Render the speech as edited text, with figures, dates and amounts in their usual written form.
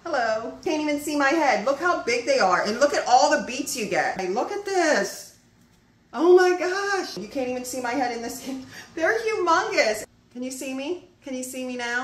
Hello. Can't even see my head. Look how big they are. And look at all the beats you get. Hey, look at this. Oh my gosh. You can't even see my head in this. They're humongous. Can you see me? Can you see me now?